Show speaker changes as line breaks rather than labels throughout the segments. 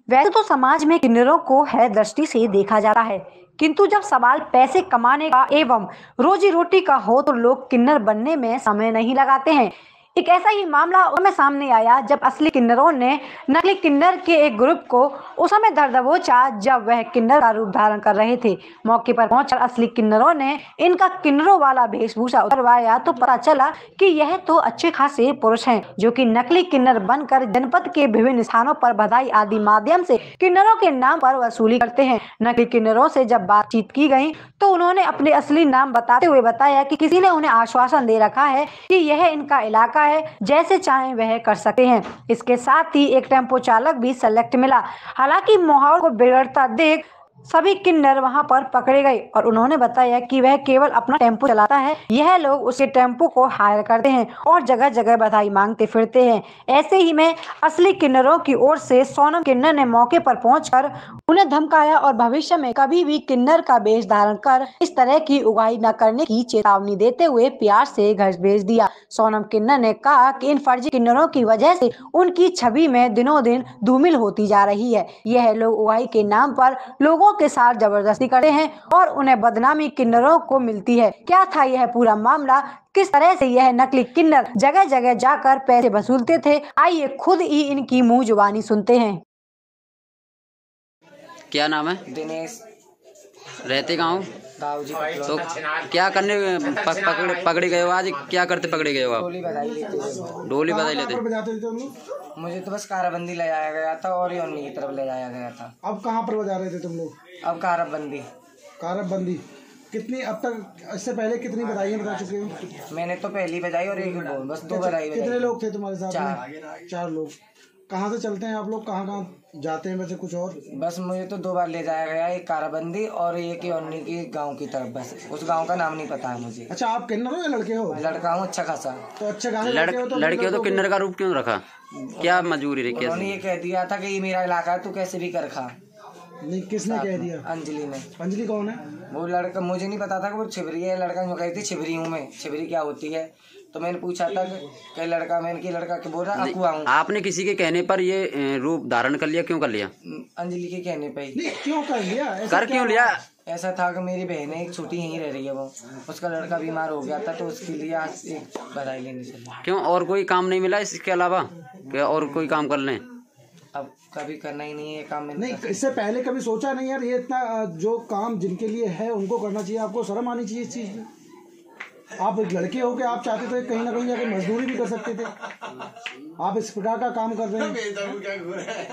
वैसे तो समाज में किन्नरों को है दृष्टि से देखा जाता है, किंतु जब सवाल पैसे कमाने का एवं रोजी रोटी का हो तो लोग किन्नर बनने में समय नहीं लगाते हैं। एक ऐसा ही मामला उस समय सामने आया जब असली किन्नरों ने नकली किन्नर के एक ग्रुप को उस समय दर दबोचा जब वह किन्नर का रूप धारण कर रहे थे। मौके पर पहुंचकर असली किन्नरों ने इनका किन्नरों वाला वेशभूषा उतरवाया तो पता चला कि यह तो अच्छे खासे पुरुष हैं जो कि नकली किन्नर बनकर जनपद के विभिन्न स्थानों पर बधाई आदि माध्यम से किन्नरों के नाम पर वसूली करते हैं। नकली किन्नरों से जब बातचीत की गई तो उन्होंने अपने असली नाम बताते हुए बताया कि किसी ने उन्हें आश्वासन दे रखा है कि यह इनका इलाका है, जैसे चाहें वह कर सकते हैं। इसके साथ ही एक टेम्पो चालक भी सेलेक्ट मिला। हालांकि माहौल को बिगड़ता देख सभी किन्नर वहां पर पकड़े गए और उन्होंने बताया कि वह केवल अपना टेम्पो चलाता है, यह लोग उसके टेम्पो को हायर करते हैं और जगह जगह बधाई मांगते फिरते हैं। ऐसे ही में असली किन्नरों की ओर से सोनम किन्नर ने मौके पर पहुंचकर उन्हें धमकाया और भविष्य में कभी भी किन्नर का वेश धारण कर इस तरह की उगाही न करने की चेतावनी देते हुए प्यार से घर भेज दिया। सोनम किन्नर ने कहा कि इन फर्जी किन्नरों की वजह से उनकी छवि में दिनों दिन धूमिल होती जा रही है। यह लोग उगाही के नाम पर लोगों के साथ जबरदस्ती करते हैं और उन्हें बदनामी किन्नरों को मिलती है। क्या था यह पूरा मामला, किस तरह से यह नकली किन्नर जगह जगह जाकर पैसे वसूलते थे, आइए खुद ही इनकी मुंह जुबानी सुनते हैं।
क्या नाम है?
दिनेश।
रहते गाँव?
दाऊजी।
तो क्या करने पकड़े गए हो आज? क्या करते पकड़े गए हो आप?
डोली बधाई लेते थे।
डोली बधाई लेते?
मुझे तो बस काराबंदी ले जाया गया था और योनी की तरफ ले जाया गया था।
अब कहाँ पर बजा रहे थे तुम लोग?
अब काराबंदी।
काराबंदी कितनी अब तक, इससे पहले कितनी बधाइयाँ बजा चुके हो?
मैंने तो पहली बजाई और एक बस 2 बधाई।
कितने लोग थे तुम्हारे साथ?
4।
4 लोग। कहाँ से चलते हैं आप लोग, कहाँ कहाँ जाते हैं वैसे कुछ और?
बस मुझे तो 2 बार ले जाया गया, एक काराबंदी और एक योनी की गाँव की तरफ। बस उस गाँव का नाम नहीं पता है मुझे।
अच्छा, आप किन्नर हो या लड़के हो?
लड़का हूँ अच्छा खासा।
तो अच्छा खासा
लड़के हो तो किन्नर का रूप क्यों रखा? क्या मजबूरी रही?
उन्होंने ये कह दिया था कि ये मेरा इलाका है, तू कैसे भी कर खा।
नहीं, किसने कह दिया?
अंजलि ने।
अंजलि कौन है?
वो लड़का, मुझे नहीं पता था कि वो छिबरी है। लड़का जो कहती छिबरी हूँ मैं। छिबरी क्या होती है तो मैंने पूछा था कि लड़का, मैंने की लड़का के बोल रहा अकुआ हूँ।
आपने किसी के कहने पर ये रूप धारण कर लिया? क्यों कर लिया?
अंजलि के कहने पे ही।
क्यों कर लिया?
क्यों लिया?
ऐसा था कि मेरी बहन एक छोटी यहीं रह रही है, वो उसका लड़का बीमार हो गया था तो उसके लिए आज एक बधाई लेने चला।
क्यों, और कोई काम नहीं मिला इसके अलावा? क्या और कोई काम कर लें?
अब कभी करना ही नहीं है काम में।
नहीं, इससे पहले कभी सोचा नहीं यार, ये इतना जो काम जिनके लिए है उनको करना चाहिए? आपको शर्म आनी चाहिए इस चीज में। आप एक लड़के हो के आप चाहते थे कहीं ना कहीं जाके मजदूरी भी कर सकते थे, आप इस प्रकार का काम कर रहे हैं।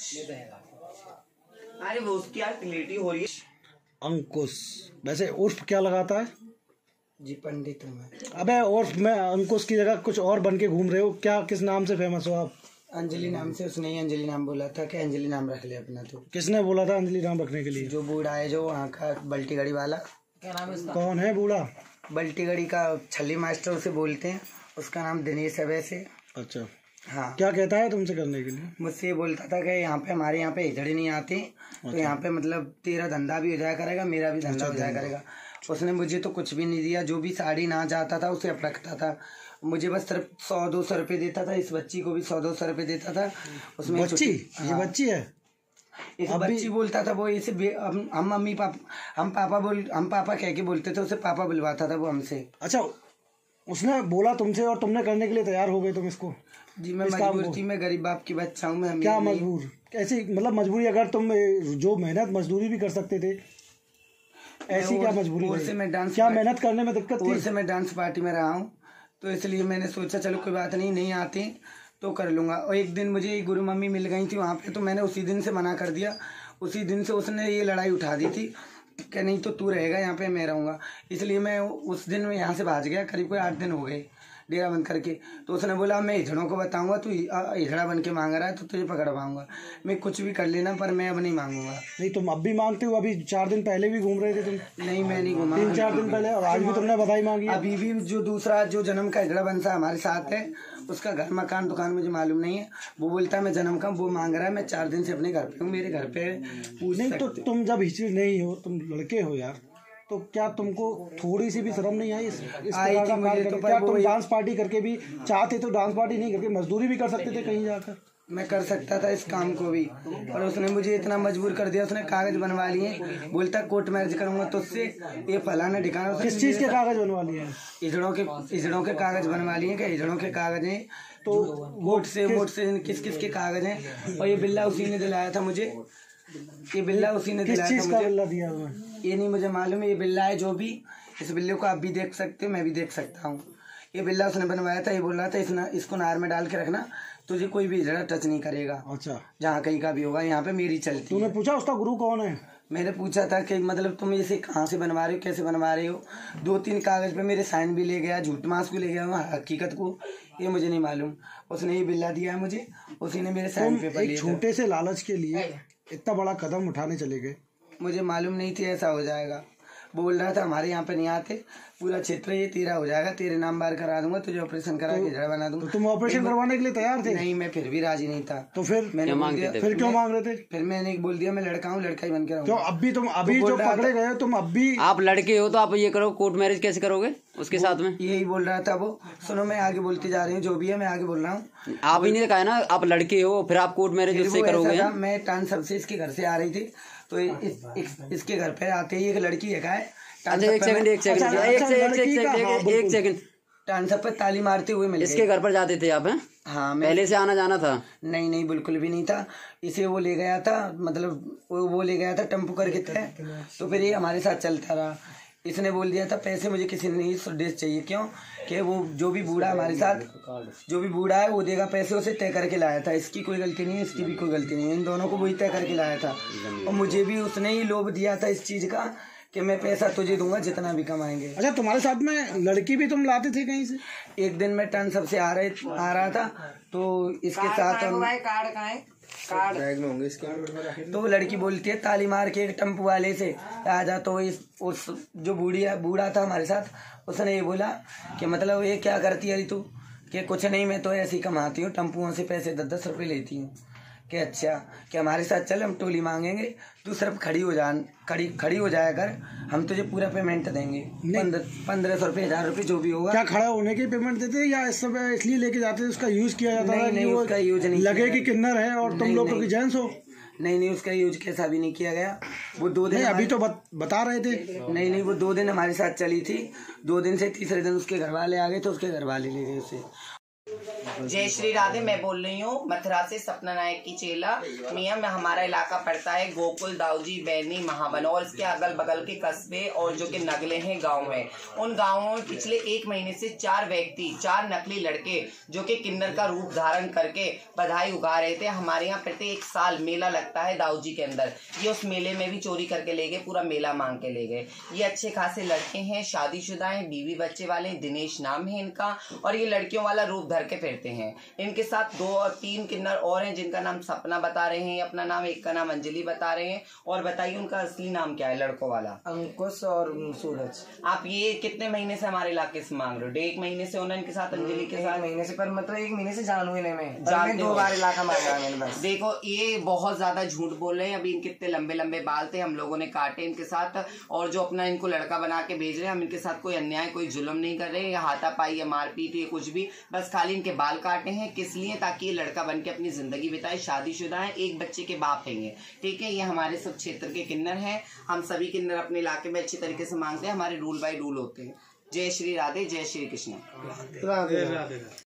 अरे वो उसकी यार क्लियरिटी हो रही है।
अंकुश वैसे उर्फ क्या लगाता है?
जी पंडित हूँ मैं।
अबे उर्फ में अंकुश की जगह कुछ और बन के घूम रहे हो क्या? किस नाम से फेमस हो आप?
अंजलि नाम से। उसने ही अंजलि नाम बोला था कि अंजलि नाम रख ले अपना। तो
किसने बोला था अंजलि नाम रखने के लिए?
जो बूढ़ा है जो वहाँ का बल्टी गड़ी वाला। क्या नाम है उसका?
कौन है बूढ़ा?
बल्टी गड़ी का छली मास्टर उसे बोलते हैं। उसका नाम दिनेश है वैसे।
अच्छा,
हाँ।
क्या कहता है तुमसे करने के लिए?
मुझसे ये बोलता था कि यहाँ पे हमारे यहाँ पे हिजड़े नहीं आते तो यहाँ पे मतलब तेरा धंधा भी हो जाया करेगा, मेरा भी धंधा हो जाया करेगा। उसने मुझे तो कुछ भी नहीं दिया, जो भी साड़ी ना जाता था उसे रखता था। मुझे बस सिर्फ 100-200 रुपये देता था। इस बच्ची को भी 100-200 रुपये देता था। उसमें
बच्ची? ये बच्ची है?
इस बच्ची बोलता था वो। इसे हम मम्मी पापा, हम पापा कह के बोलते थे, उसे पापा बुलवाता था वो हमसे।
अच्छा, उसने बोला तुमसे और तुमने करने के लिए तैयार हो गए तुम इसको?
जी मैं मजबूर थी, मैं गरीब बाप की बच्चा हूँ मैं।
क्या मजबूर? कैसी मतलब मजबूरी? अगर तुम जो मेहनत मजदूरी भी कर सकते थे, ऐसी क्या मजबूरी?
से मैं डांस,
क्या मेहनत करने में दिक्कत थी?
से मैं डांस पार्टी में रहा हूँ तो इसलिए मैंने सोचा चलो कोई बात नहीं आती तो कर लूँगा। और एक दिन मुझे गुरु मम्मी मिल गई थी वहाँ पे, तो मैंने उसी दिन से मना कर दिया। उसी दिन से उसने ये लड़ाई उठा दी थी कि नहीं तो तू रहेगा यहाँ पे, मैं रहूँगा। इसलिए मैं उस दिन में यहाँ से भाग गया। करीब कोई 8 दिन हो गए डेरा बंद करके। तो उसने बोला मैं हिजड़ों को बताऊंगा, तू हिजड़ा बन के मांग रहा है तो तुझे पकड़वाऊंगा। मैं कुछ भी कर लेना पर मैं अब नहीं मांगूंगा।
नहीं, तुम अब भी मांगते हो? अभी 4 दिन पहले भी घूम रहे थे तुम?
नहीं मैं नहीं घूमा।
3-4 दिन पहले, और आज भी तुमने बधाई मांगी?
अभी भी जो दूसरा जो जन्म का हिजड़ा बंसा हमारे साथ है, उसका घर मकान दुकान मुझे मालूम नहीं है। वो बोलता है मैं जन्म का, वो मांग रहा है। मैं 4 दिन से अपने घर पे हूँ, मेरे घर पे पूछ
नहीं। तो तुम जब हिजड़े नहीं हो, तुम लड़के हो यार, तो क्या तुमको थोड़ी सी भी शर्म नहीं आई इस प्रकार का कार्य करके? क्या तुम डांस पार्टी करके भी चाहते तो डांस पार्टी नहीं करके मजदूरी भी कर सकते थे कहीं जाकर?
मैं कर सकता था इस काम को भी, और उसने मुझे इतना मजबूर कर दिया। उसने कागज बनवा लिए, बोलता कोर्ट मैरिज करूंगा तो उससे, ये फलाना ठिकाना।
किस चीज के कागज बनवा लिए हैं?
इजड़ों के कागज बनवा लिए। क्या इजड़ों के कागज हैं? तो वोट से किस किस के कागज हैं? और ये बिल्ला उसी ने दिलाया था मुझे। ये बिल्ला उसी ने दिलाया था मुझे।
किस चीज का बिल्ला दिया हुआ है?
ये नहीं मुझे मालूम। ये बिल्ला है जो भी, इस बिल्ले को आप भी देख सकते हो, मैं भी देख सकता हूँ। ये बिल्ला उसने बनवाया था। ये बोल रहा था इसको नार में डाल के रखना, तुझे कोई भी इजड़ा टच नहीं करेगा।
अच्छा,
जहाँ कहीं का भी होगा, यहाँ पे मेरी चलती।
तूने पूछा उसका गुरु कौन है?
मैंने पूछा था कि मतलब तुम इसे कहाँ से बनवा रहे हो, कैसे बनवा रहे हो। 2-3 कागज पे मेरे साइन भी ले गया, झूठ मास को ले गया, हकीकत को ये मुझे नहीं मालूम। उसने ये बिल्ला दिया है मुझे, उसी ने मेरे साइन पेपर लिए।
छोटे से लालच के लिए इतना बड़ा कदम उठाने चले गए?
मुझे मालूम नहीं थी ऐसा हो जाएगा। बोल रहा था हमारे यहाँ पे नहीं आते, पूरा क्षेत्र ये तेरा हो जाएगा, तेरे नाम बार करा दूंगा, तुझे ऑपरेशन करा के जड़ बना दूंगा।
तो तुम ऑपरेशन करवाने के लिए तैयार थे?
नहीं, मैं फिर भी राजी नहीं था।
तो फिर
मैंने
फिर क्यों मांग रहे थे?
फिर मैंने बोल दिया मैं लड़का हूँ, लड़का ही बन के रहूंगा।
तो अभी जो पकड़े गए तुम अभी
आप लड़के हो तो आप ये करो, कोर्ट मैरिज कैसे करोगे उसके साथ में?
यही बोल रहा था वो। सुनो, मैं आगे बोलती जा रही हूँ, जो भी है मैं आगे बोल रहा हूँ।
आप ही ने कहा ना आप लड़के हो, फिर आप कोर्ट मैरिज उससे करोगे?
मैं ट्रांसफर से इसके घर से आ रही थी, तो इसके घर पे आते ही एक लड़की है।
अच्छा, एक सेकंड
ट्रांसफर पे ताली मारते हुए मिले।
इसके घर पर जाते थे आप? हैं?
हाँ,
पहले से आना जाना था?
नहीं, बिल्कुल भी नहीं था। इसे वो ले गया था, मतलब वो ले गया था टेम्पो करके तय, तो फिर ये हमारे साथ चलता रहा। इसने बोल दिया था पैसे मुझे किसी ने नहीं ड्रेस चाहिए, क्यों कि वो जो भी बूढ़ा हमारे साथ, जो भी बूढ़ा है वो देगा पैसे, उसे तय करके लाया था। इसकी कोई गलती नहीं है, इसकी भी कोई गलती नहीं है, इन दोनों को वही तय करके लाया था। और मुझे भी उसने ही लोभ दिया था इस चीज का कि मैं पैसा तुझे दूंगा जितना भी कमाएंगे।
अच्छा, तुम्हारे साथ में लड़की भी तुम लाते थे कहीं से?
एक दिन मैं टन सबसे आ रहा था, तो इसके साथ तो वो लड़की बोलती है ताली मार के एक टेम्पो वाले से आ जा। तो उस जो बूढ़ा था हमारे साथ, उसने ये बोला कि मतलब ये क्या करती है तू? कि कुछ नहीं, मैं तो ऐसे ही कमाती हूँ, टेम्पुओं से पैसे 10-10 रुपये लेती हूँ। कि अच्छा, कि हमारे साथ चल, हम टोली मांगेंगे, तू सिर्फ खड़ी हो जाया कर, हम तुझे पूरा पेमेंट देंगे। 1500 रुपये, 1000 रुपये, जो भी होगा।
क्या खड़ा होने की पेमेंट देते या इस समय इसलिए लेके जाते थे, उसका यूज किया जाता था?
नहीं, उसका यूज नहीं
लगे कि किन्नर है और तुम लोग की जेंट्स हो?
नहीं, उसका यूज कैसा भी नहीं किया गया। वो 2 दिन
अभी तो बता रहे थे।
नहीं, वो 2 दिन हमारे साथ चली थी। 2 दिन से तीसरे दिन उसके घर वाले आ गए, तो उसके घर वाले ले गए उसे।
जय श्री राधे, मैं बोल रही हूँ मथुरा से, सपना नायक की चेला। मियाँ में हमारा इलाका पड़ता है गोकुल, दाऊजी, बैनी, महावन और इसके अगल बगल के कस्बे और जो कि नगले हैं गांव हैं। उन गांवों में पिछले 1 महीने से 4 नकली लड़के जो कि किन्नर का रूप धारण करके बधाई उगा रहे थे। हमारे यहाँ प्रत्येक साल मेला लगता है दाऊजी के अंदर, ये उस मेले में भी चोरी करके ले गए, पूरा मेला मांग के ले गए। ये अच्छे खासे लड़के हैं, शादीशुदा हैं, बीवी बच्चे वाले, दिनेश नाम है इनका, और ये लड़कियों वाला रूप धर के फिरते हैं। इनके साथ 2 और 3 किन्नर और हैं जिनका नाम सपना बता रहे हैं अपना नाम, एक का नाम अंजलि बता रहे हैं। और बताइए उनका असली नाम क्या है लड़कों वाला?
अंकुश और सूरज।
आप ये कितने महीने से हमारे इलाके से मांग रहे हो? 1 महीने से होना इनके साथ, अंजलि के साथ?
1 महीने से, पर मतलब 1 महीने से जान हुए में
जानते
2 बार इलाका मांगा मैंने बस।
देखो, ये बहुत ज्यादा झूठ बोल रहे हैं। अभी इनके इतने लंबे लंबे बाल थे, हम लोगों ने काटे इनके साथ, और जो अपना इनको लड़का बना के भेज रहे हैं, हम इनके साथ कोई अन्याय, कोई जुल्म नहीं कर रहे, या हाथापाई या मारपीट या कुछ भी, बस खाली इनके बाल काटे हैं। किस लिए? ताकि ये लड़का बन के अपनी जिंदगी बिताए, शादीशुदा है, एक बच्चे के बाप हैं ये, ठीक है। ये हमारे सब क्षेत्र के किन्नर हैं। हम सभी किन्नर अपने इलाके में अच्छी तरीके से मांगते हैं, हमारे रूल बाय रूल होते हैं। जय श्री राधे, जय श्री कृष्ण।